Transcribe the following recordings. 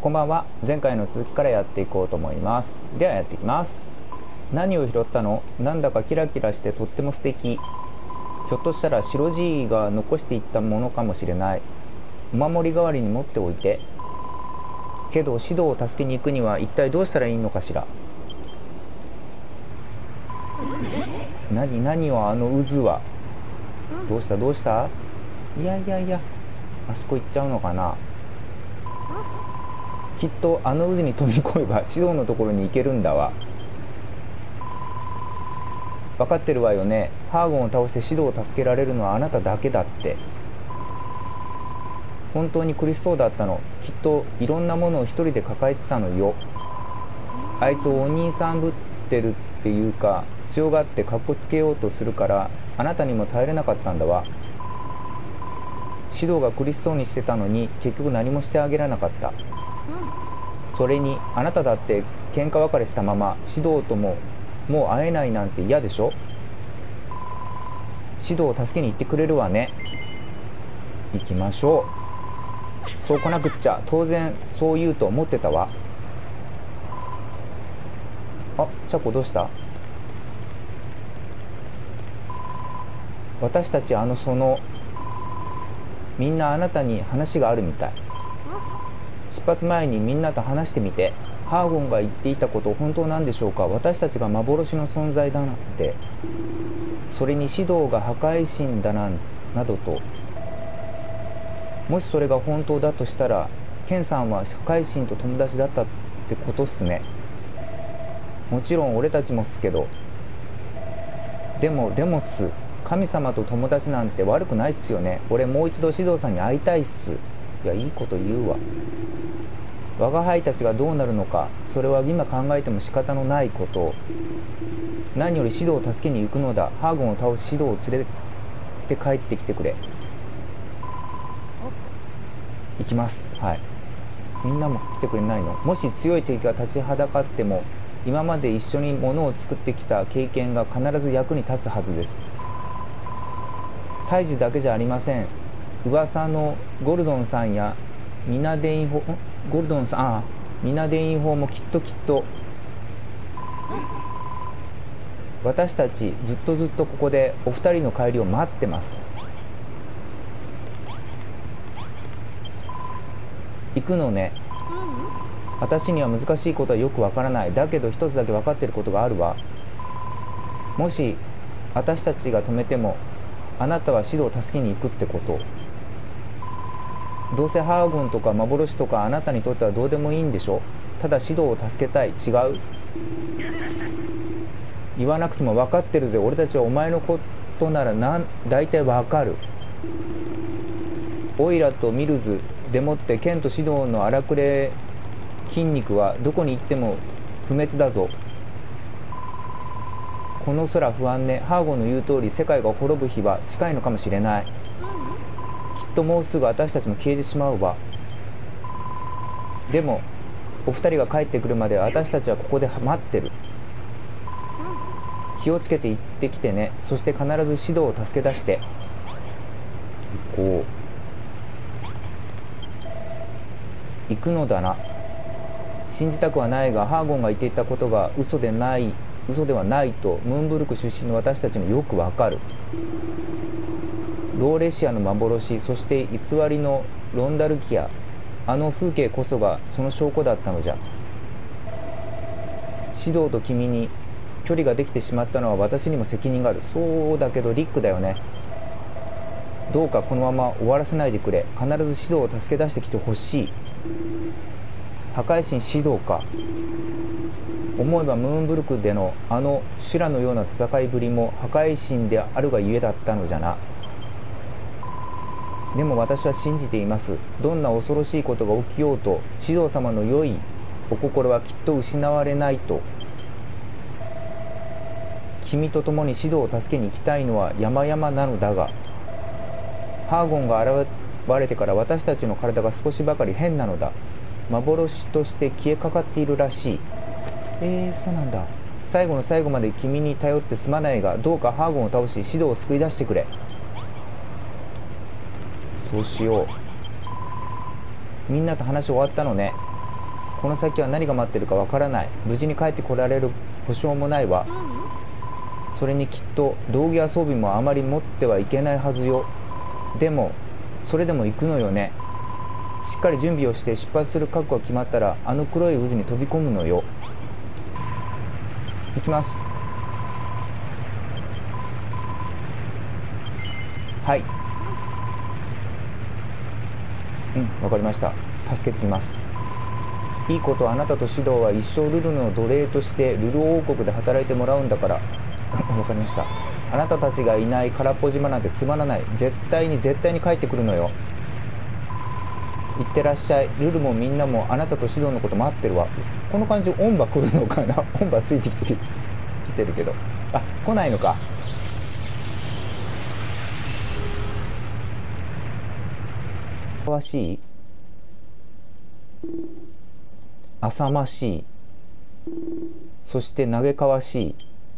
こんばんは。前回の続きからやっていこうと思います。ではやっていきます。何を拾ったの？なんだかキラキラしてとっても素敵。ひょっとしたら白じいが残していったものかもしれない。お守り代わりに持っておいて。けど指導を助けに行くには一体どうしたらいいのかしら。何よあの渦は。どうした。いや、あそこ行っちゃうのかな。きっとあの渦に飛び越えば指導のところに行けるんだわ。分かってるわよね。ハーゴンを倒して指導を助けられるのはあなただけだって。本当に苦しそうだったの。きっといろんなものを一人で抱えてたのよ。あいつをお兄さんぶってるっていうか、強がってかっこつけようとするからあなたにも耐えれなかったんだわ。指導が苦しそうにしてたのに結局何もしてあげられなかった。それにあなただって喧嘩別れしたまま指導ともう会えないなんて嫌でしょ。指導を助けに行ってくれるわね。行きましょう。そう来なくっちゃ。当然そう言うと思ってたわ。あ、チャコどうした？私たちみんなあなたに話があるみたい。出発前にみんなと話してみて。ハーゴンが言っていたこと本当なんでしょうか。私たちが幻の存在だなんて。それに指導が破壊神だなどと。もしそれが本当だとしたらケンさんは破壊神と友達だったってことっすね。もちろん俺たちもっすけど。でもっす。神様と友達なんて悪くないっすよね。俺もう一度指導さんに会いたいっす。いや、いいこと言うわ。我が輩たちがどうなるのか、それは今考えても仕方のないこと。何より指導を助けに行くのだ。ハーゴンを倒し指導を連れて帰ってきてくれ。行きます。はい。みんなも来てくれないの？もし強い敵が立ちはだかっても今まで一緒に物を作ってきた経験が必ず役に立つはずです。退治だけじゃありません。噂のゴルドンさんやミナデイン法ゴルドンさんミナデイン法もきっと私たちずっとここでお二人の帰りを待ってます。行くのね。私には難しいことはよくわからない。だけど一つだけ分かっていることがあるわ。もし私たちが止めてもあなたは指導を助けに行くってこと。どうせハーゴンとか幻とかあなたにとってはどうでもいいんでしょ。ただ指導を助けたい。違う？言わなくても分かってるぜ。俺たちはお前のことなら大体分かる。オイラとミルズでもって剣と指導の荒くれ筋肉はどこに行っても不滅だぞ。この空不安ね。ハーゴンの言う通り世界が滅ぶ日は近いのかもしれない。きっともうすぐ私たちも消えてしまうわ。でもお二人が帰ってくるまで私たちはここで待ってる。気をつけて行ってきてね。そして必ず指導を助け出して行こう。行くのだな。信じたくはないがハーゴンが言っていたことが嘘ではないとムーンブルク出身の私たちもよくわかる。ローレシアの幻、そして偽りのロンダルキア、あの風景こそがその証拠だったのじゃ。指導と君に距離ができてしまったのは私にも責任がある。そうだけどリックだよね。どうかこのまま終わらせないでくれ。必ず指導を助け出してきてほしい。破壊神指導か。思えばムーンブルクでのあの修羅のような戦いぶりも破壊神であるがゆえだったのじゃな。でも私は信じています。どんな恐ろしいことが起きようと指導様の良いお心はきっと失われないと。君と共に指導を助けに行きたいのは山々なのだが、ハーゴンが現れてから私たちの体が少しばかり変なのだ。幻として消えかかっているらしい。そうなんだ。最後の最後まで君に頼ってすまないが、どうかハーゴンを倒し指導を救い出してくれ。そうしよう。みんなと話終わったのね。 この先は何が待ってるかわからない。無事に帰ってこられる保証もないわ。それにきっと道具や装備もあまり持ってはいけないはずよ。でもそれでも行くのよね。しっかり準備をして出発する覚悟が決まったら、あの黒い渦に飛び込むのよ。行きます。はい、わかりました。助けてきます。いいこと、あなたと指導は一生ルルの奴隷としてルル王国で働いてもらうんだから。わかりました。あなたたちがいない空っぽ島なんてつまらない。絶対に帰ってくるのよ。いってらっしゃい。ルルもみんなもあなたと指導のこと待ってるわ。この感じ、オンバ来るのかな。オンバついてきてるけど、あ、来ないのか。かわしい、浅ましい、そして嘆かわしい。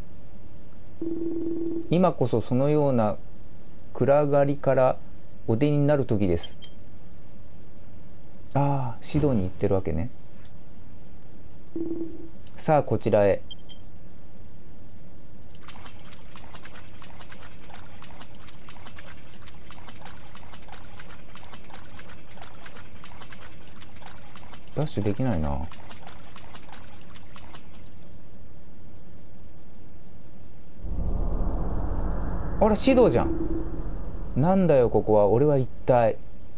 今こそそのような暗がりからお出になる時です。ああ、指導に行ってるわけね。さあこちらへ。ダッシュできないな。あら、指導じゃん。なんだよここは。俺は一体。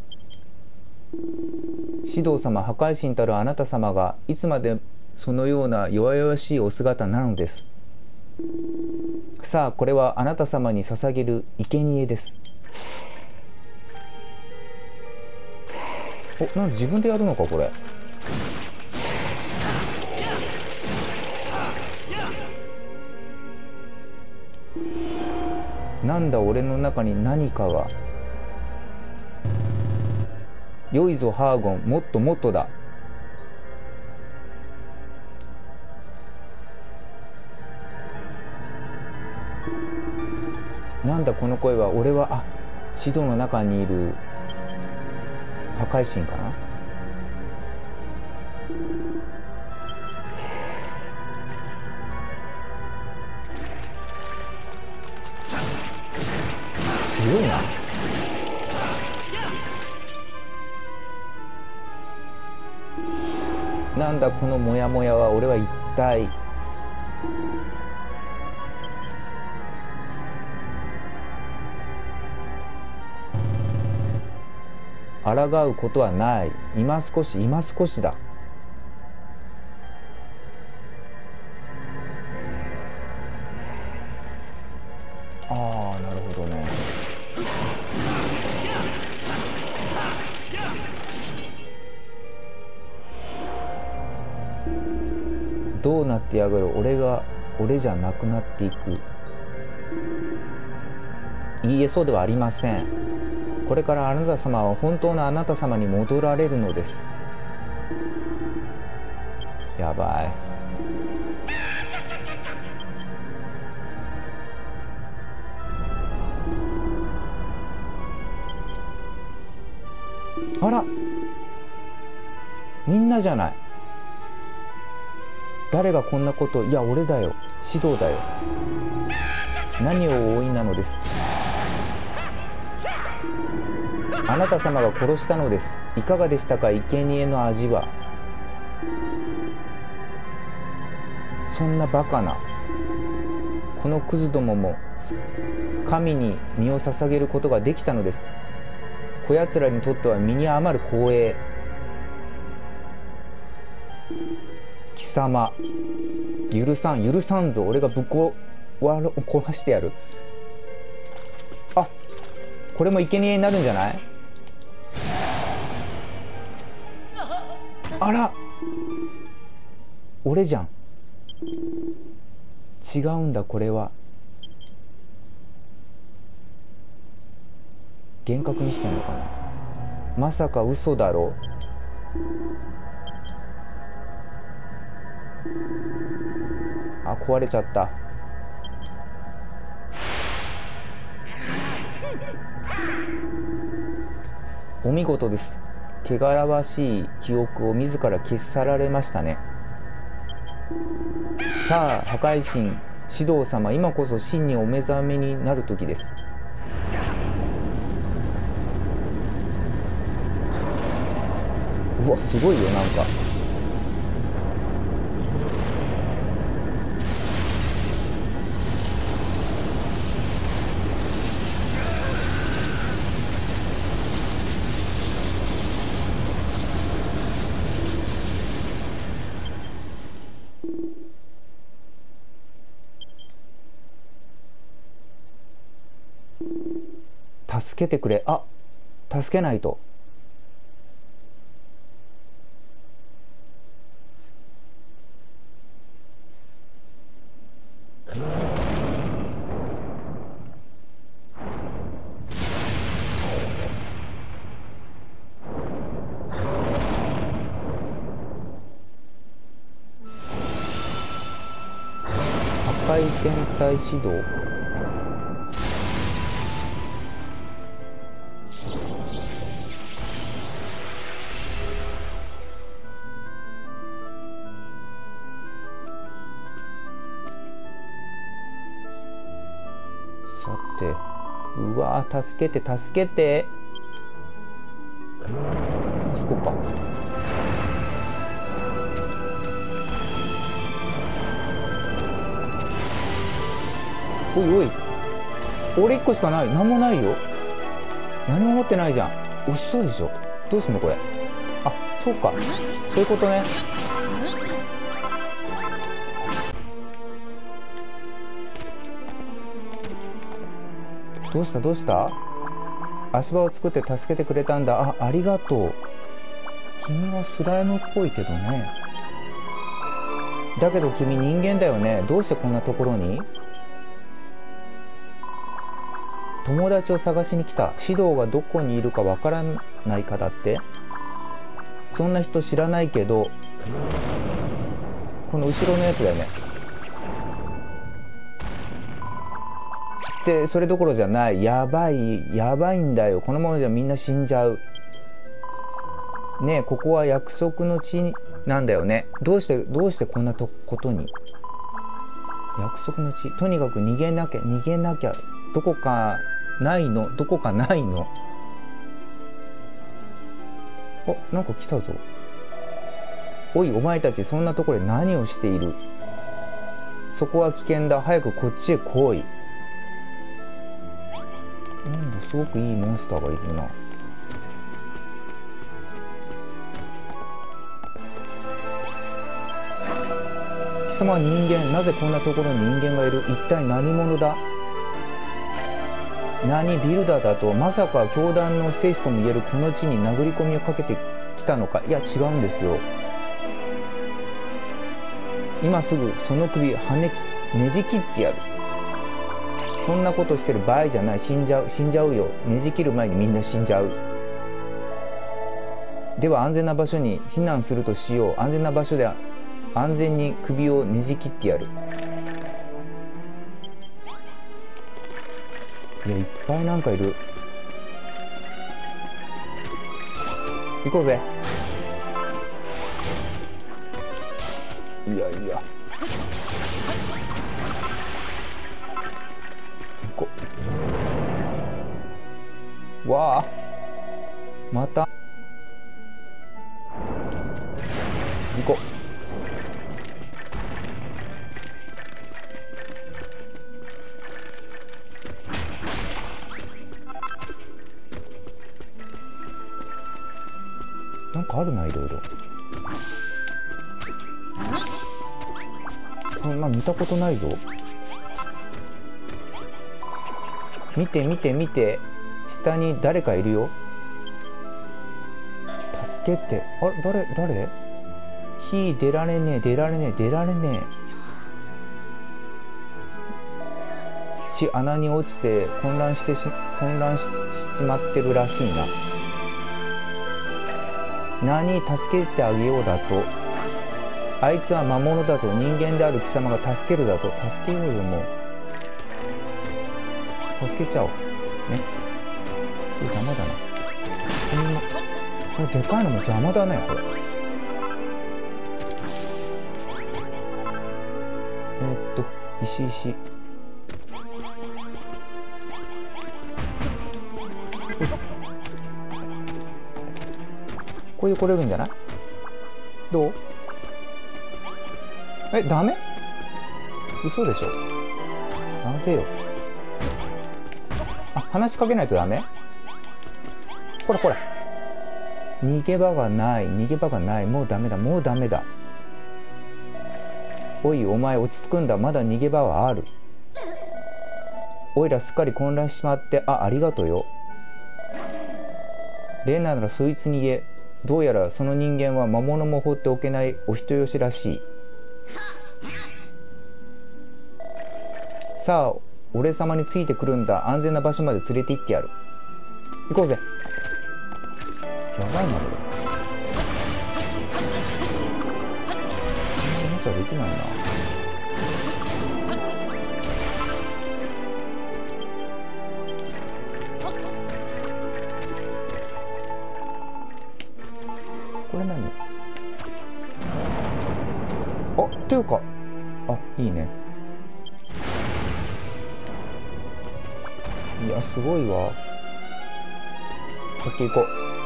指導様、破壊神たるあなた様がいつまでそのような弱々しいお姿なのです。さあこれはあなた様に捧げる生贄です。なんで自分でやるのかこれ。なんだ、俺の中に何かが。よいぞハーゴン、もっともっとだ。なんだこの声は。俺は指導の中にいる破壊神かな。強いな。なんだこのモヤモヤは。俺は一体。抗うことはない。今少しだ。ああ、なるほどね。どうなってやがる。俺じゃなくなっていく。いいえ、そうではありません。これからあなた様は本当のあなた様に戻られるのです。やばい。あら、みんなじゃない。誰がこんなこと。いや俺だよ、指導だよ。何をお追いなのです。あなた様が殺したのです。いかがでしたか、生贄の味は。そんなバカな。このクズどもも神に身を捧げることができたのです。こやつらにとっては身に余る光栄。貴様、許さんぞ。俺が壊してやる。あ、これも生贄になるんじゃない。あら、俺じゃん。違うんだ。これは幻覚見してんのかな。まさか嘘だろ。壊れちゃった。お見事です。 汚らわしい記憶を自ら消し去られましたね。さあ破壊神シド様、今こそ真にお目覚めになる時です。うわすごいよ、なんか助けてくれ。あ、助けないと。破壊天体指導。さて、うわー、助けて助けて。あそこか。おいおい、俺1個しかない。何もないよ。何も持ってないじゃん。押しそうでしょ。どうすんのこれ。あ、そうか、そういうことね。どうしたどうした。足場を作って助けてくれたんだ。あ、ありがとう。君はスライムっぽいけどね。だけど君人間だよね。どうしてこんなところに。友達を探しに来た。指導がどこにいるかわからないかだって。そんな人知らないけど、この後ろのやつだよね。でそれどころじゃない。やばいやばいんだよ。このままじゃみんな死んじゃうねえ。ここは約束の地なんだよね。どうしてこんなことに。約束の地。とにかく逃げなきゃ。どこかないの。あ、なんか来たぞ。おいお前たち、そんなところで何をしている。そこは危険だ。早くこっちへ来い。なんだ、すごくいいモンスターがいるな。貴様は人間。なぜこんなところに人間がいる。一体何者だ。何ビルダーだと。まさか教団の聖子ともいえるこの地に殴り込みをかけてきたのか。いや違うんですよ。今すぐその首ねじ切ってやる。そんなことしてる場合じゃない。死んじゃうよ。ねじ切る前にみんな死んじゃう。では安全な場所に避難するとしよう。安全な場所で安全に首をねじ切ってやる。いや、いっぱいなんかいる。行こうぜ。いやいや、行こう。わあ、また行こう。なんかあるな、いろいろ。こんな見たことないぞ。見て。下に誰かいるよ。助けて。あれ、誰。火出られねえ。血穴に落ちて混乱しまってるらしいな。何、助けてあげようだと。あいつは魔物だぞ。人間である貴様が助けるだと。助けようよ、もう。助けちゃおう。ね。ダメだな。 これでかいのも邪魔だねこれ。石。これで来れるんじゃない？どう？ダメ？嘘でしょ。なぜよ。話しかけないとダメ？これ。逃げ場がない。もうダメだ。おい、お前落ち着くんだ。まだ逃げ場はある。おいらすっかり混乱しちまって、ありがとよ。例ならそいつに言え。どうやらその人間は魔物も放っておけないお人よしらしい。さあ、俺様についてくるんだ。安全な場所まで連れて行ってやる。行こうぜ。やばいなこれ。無茶できないな。これ何？っていうか、いいね。いや、すごいわ。こっち行こう。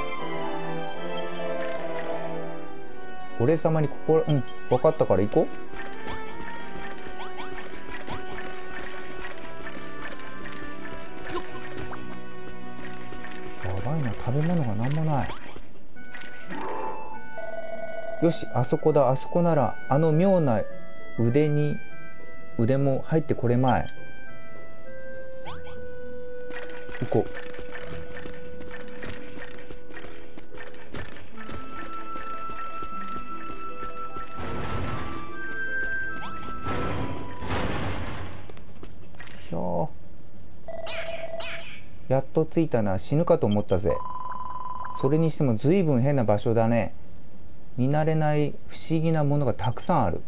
俺様に分かったから行こう。やばいな、食べ物がなんもない。よし、あそこだ。あそこならあの妙な腕も入ってこれまい。行こう。やっと着いたな。死ぬかと思ったぜ。それにしてもずいぶん変な場所だね。見慣れない不思議なものがたくさんある。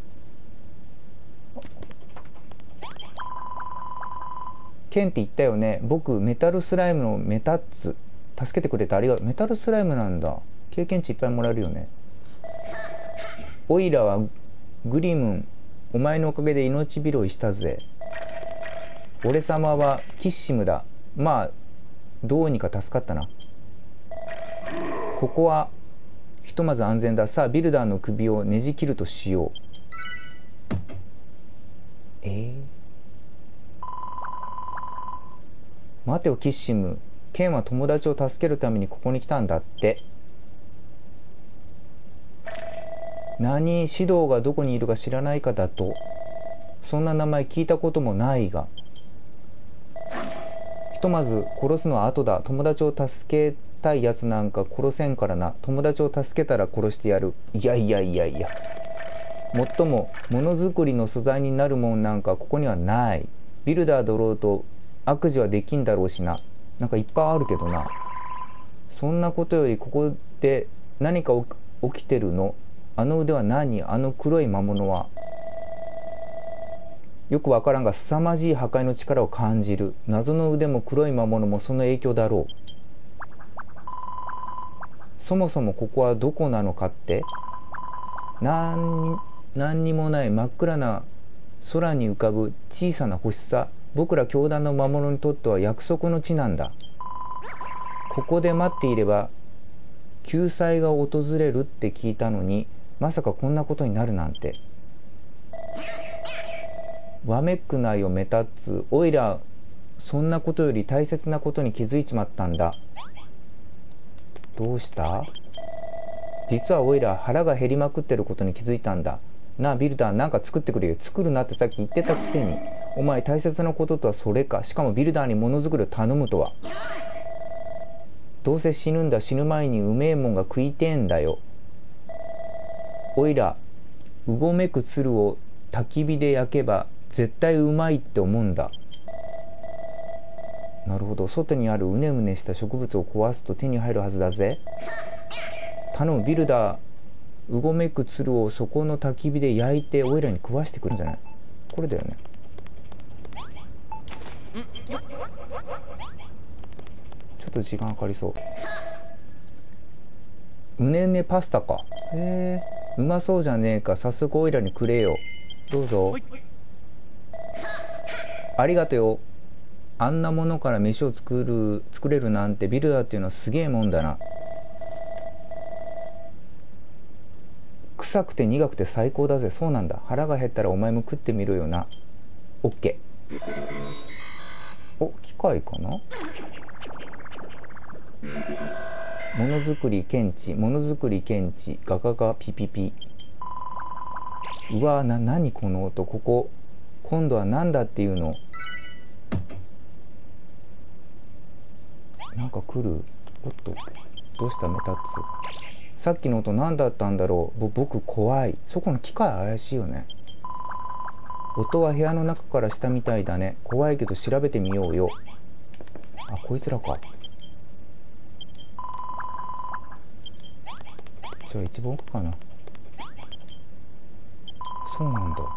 ケンって言ったよね。僕メタルスライムのメタッツ。助けてくれてありがとう。メタルスライムなんだ。経験値いっぱいもらえるよね。オイラはグリムン、お前のおかげで命拾いしたぜ。俺様はキッシムだ。まあどうにか助かったな。ここはひとまず安全だ。さあビルダーの首をねじ切るとしよう。待てよキッシム。ケンは友達を助けるためにここに来たんだって。何？指導がどこにいるか知らないかだと。そんな名前聞いたこともないが。ひとまず殺すのは後だ。友達を助けたいやつなんか殺せんからな。友達を助けたら殺してやる。いや。もっともものづくりの素材になるもんなんかここにはない。ビルダーだろうと悪事はできんだろうしな。なんかいっぱいあるけどな。そんなことよりここで何か起きてるの？あの腕は何？あの黒い魔物は。よくわからんが凄まじい破壊の力を感じる。謎の腕も黒い魔物もその影響だろう。そもそもここはどこなのかって？何にもない真っ暗な空に浮かぶ小さな星さ。僕ら教団の魔物にとっては約束の地なんだ。ここで待っていれば救済が訪れるって聞いたのに、まさかこんなことになるなんて。わめくなよメタッツ。おいらそんなことより大切なことに気づいちまったんだ。どうした？実はおいら腹が減りまくってることに気づいたんだ。なあビルダー、なんか作ってくれよ。作るなってさっき言ってたくせに。お前大切なこととはそれか。しかもビルダーにものづくりを頼むとは。どうせ死ぬんだ。死ぬ前にうめえもんが食いてえんだよ。おいらうごめく鶴を焚き火で焼けば絶対うまいって思うんだ。なるほど。外にあるうねうねした植物を壊すと手に入るはずだぜ。頼むビルダー。うごめく鶴をそこの焚き火で焼いておいらに食わしてくるんじゃない？これだよね。ちょっと時間かかりそう。 うねうねパスタか。へえ、うまそうじゃねえか。早速おいらにくれよ。どうぞ。ありがとよ。あんなものから飯を作れるなんてビルダーっていうのはすげえもんだな。臭くて苦くて最高だぜ。そうなんだ。腹が減ったらお前も食ってみろよな。オッケー。お、機械かな。ものづくり検知、ものづくり検知、ガガガピピピ。うわー、何この音。ここ今度は何だっていうの。なんか来る。おっと、どうしたメタッツ。さっきの音何だったんだろう。僕怖い。そこの機械怪しいよね。音は部屋の中からしたみたいだね。怖いけど調べてみようよ。あ、こいつらか。じゃあ一番奥かな。そうなんだ。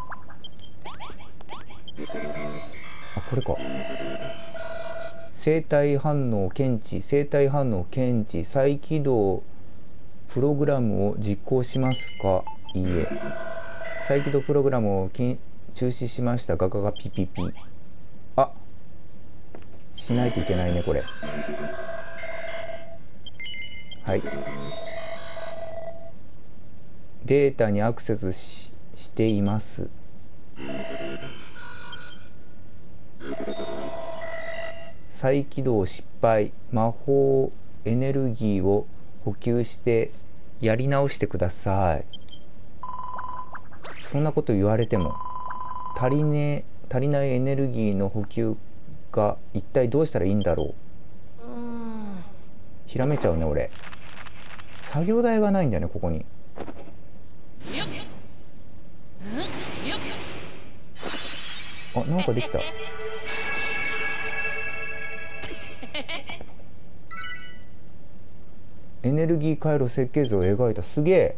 あ、これか。生体反応検知、生体反応検知、再起動プログラムを実行しますか。いいえ。再起動プログラムを中止しました。ガガガピピピ。あ、しないといけないねこれ。はい。データにアクセスしています。再起動失敗。魔法エネルギーを補給してやり直してください。そんなこと言われても足りないエネルギーの補給が一体どうしたらいいんだろう。ひらめちゃうね俺。作業台がないんだよねここに。あ、なんかできた。エネルギー回路設計図を描いた。すげえ。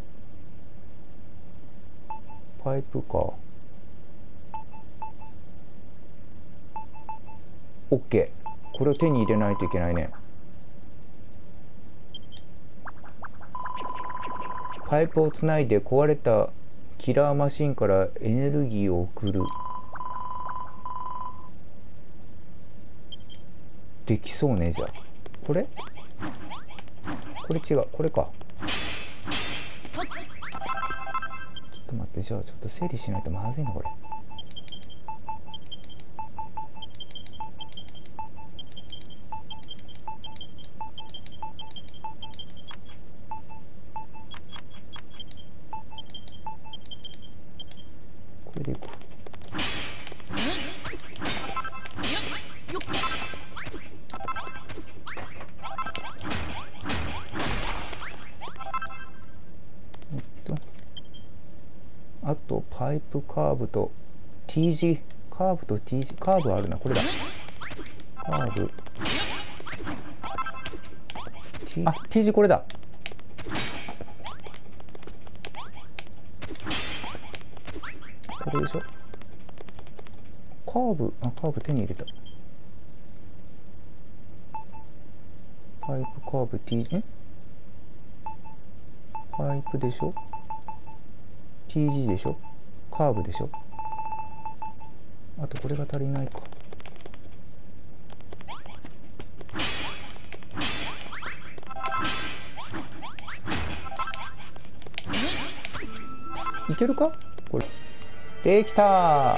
パイプか。オッケー。これを手に入れないといけないね。パイプをつないで壊れたキラーマシンからエネルギーを送る。できそうね。じゃあこれ違う。これか。ちょっと待って。じゃあちょっと整理しないとまずいなこれ。これでいく。あとパイプカーブと T 字カーブと T 字カーブあるな。これだ。カーブ T 字これだ。これでしょ。カーブ手に入れた。パイプカーブ T 字パイプでしょ。 T 字でしょ。カーブでしょ。あとこれが足りないか。いけるかこれ。できた。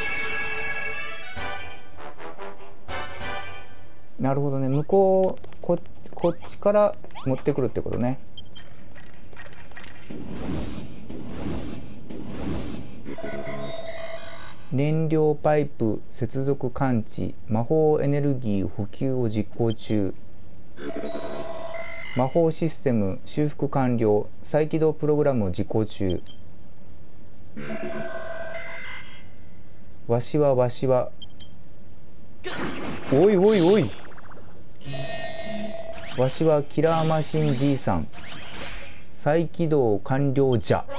なるほどね。向こうこっちから持ってくるってことね。燃料パイプ接続感知。魔法エネルギー補給を実行中。魔法システム修復完了。再起動プログラムを実行中。わしはおいおいおい。わしはキラーマシンじいさん。再起動完了じゃ。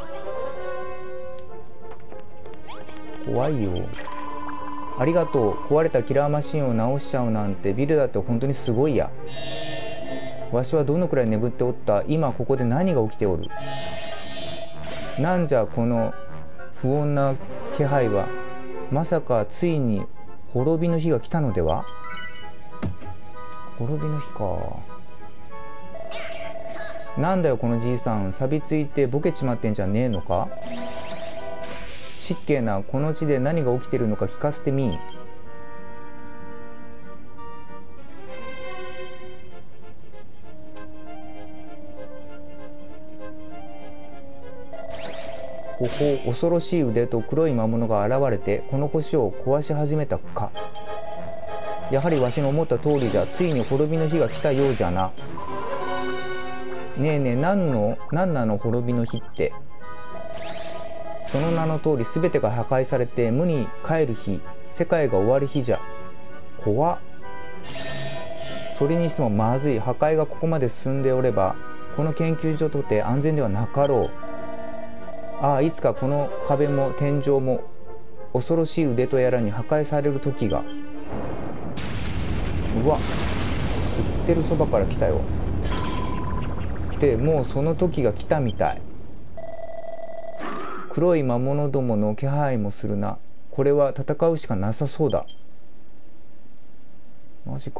怖いよ。ありがとう。壊れたキラーマシンを直しちゃうなんてビルだって本当にすごいや。 わしはどのくらい眠っておった。今ここで何が起きておる。なんじゃこの不穏な気配は。まさかついに滅びの日が来たのでは。滅びの日か。なんだよこのじいさん、錆びついてボケちまってんじゃねえのか。失敬な、この地で何が起きてるのか聞かせてみ。ほほ、恐ろしい腕と黒い魔物が現れてこの星を壊し始めたか。やはりわしの思った通りじゃ。ついに滅びの日が来たようじゃな。ねえねえ、なんなの滅びの日って。その名の通り全てが破壊されて無に帰る日、世界が終わる日じゃ。怖っ。それにしてもまずい。破壊がここまで進んでおればこの研究所とて安全ではなかろう。ああ、いつかこの壁も天井も恐ろしい腕とやらに破壊される時が。うわ、売ってるそばから来たよ。でもうその時が来たみたい。黒い魔物どもの気配もするな。これは戦うしかなさそうだ。マジか。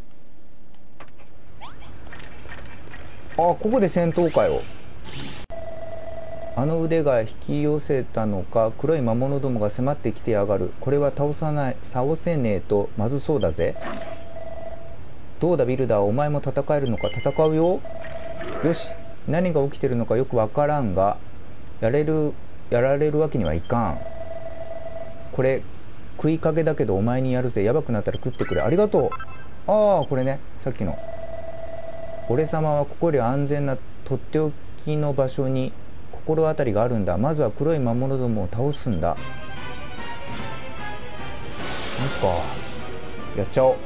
あ、ここで戦闘かよ。あの腕が引き寄せたのか、黒い魔物どもが迫ってきてやがる。これは倒せねえとまずそうだぜ。どうだビルダー、お前も戦えるのか。戦うよ。よし、何が起きてるのかよくわからんがやられるわけにはいかん。これ食いかけだけどお前にやるぜ。やばくなったら食ってくれ。ありがとう。ああ、これね、さっきの。俺様はここより安全なとっておきの場所に心当たりがあるんだ。まずは黒い魔物どもを倒すんだ。マジか。やっちゃおう。ちょ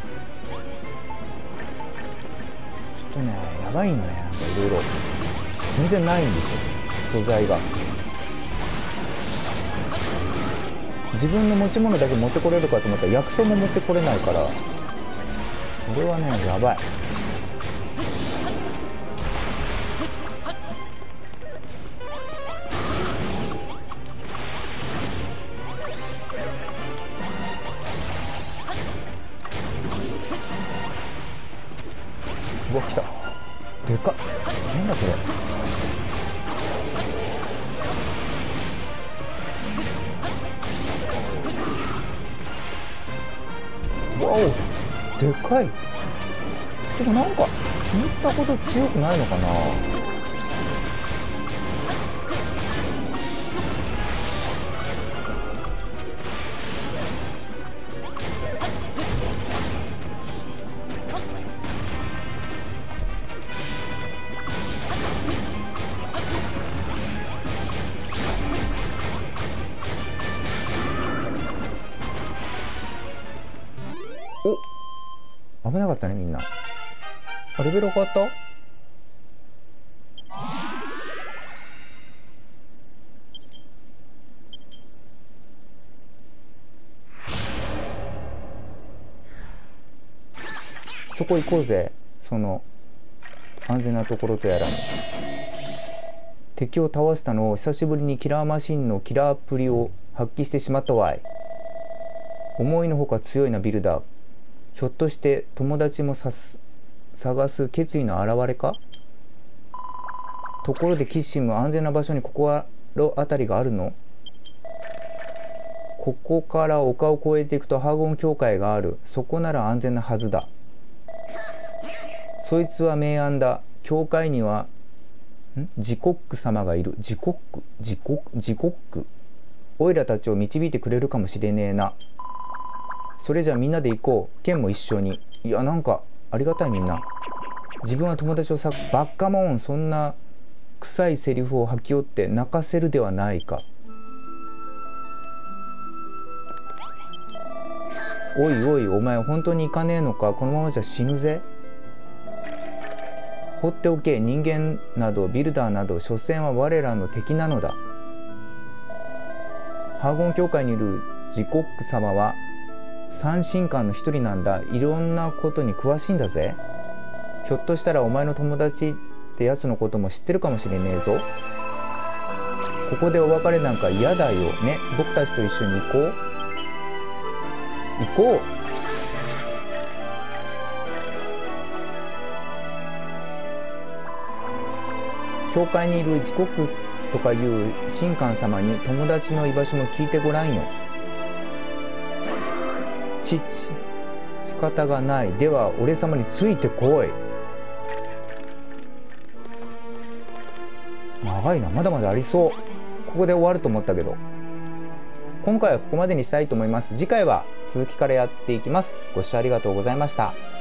っとね、やばいのね、なんかいろいろ全然ないんですよ、素材が。自分の持ち物だけ持ってこれるかと思ったら薬草も持ってこれないから、これはね、やばい。うわ、来た。でかっ。なんだこれ。わお、でかい。でもなんか思ったほど強くないのかな。お、危なかったねみんな。あ、レベル上がった。そこ行こうぜ。その安全なところとやらに。敵を倒したのを久しぶりにキラーマシンのキラープリを発揮してしまったわい。思いのほか強いなビルダー。ひょっとして友達も探す決意の表れか。ところでキッシム、安全な場所に心当たりがあるの。ここから丘を越えていくとハーゴン教会がある。そこなら安全なはずだ。そいつは明暗だ。教会にはジコック様がいる。ジコック。オイラたちを導いてくれるかもしれねえな。それじゃみんなで行こう。ケンも一緒に。いや、なんかありがたいみんな。自分は友達をバッカモン。そんな臭いセリフを吐き寄って泣かせるではないか。おいおい、お前本当に行かねえのか。このままじゃ死ぬぜ。放っておけ。人間などビルダーなど所詮は我らの敵なのだ。ハーゴン教会にいるジコック様は三神官の一人なんだ。いろんなことに詳しいんだぜ。 ひょっとしたらお前の友達ってやつのことも知ってるかもしれねえぞ。ここでお別れなんか嫌だよね。僕たちと一緒に行こう。行こう。教会にいる時刻とかいう神官様に友達の居場所も聞いてごらんよ。仕方がない。では俺様についてこい。長いな。まだまだありそう。ここで終わると思ったけど、今回はここまでにしたいと思います。次回は続きからやっていきます。ご視聴ありがとうございました。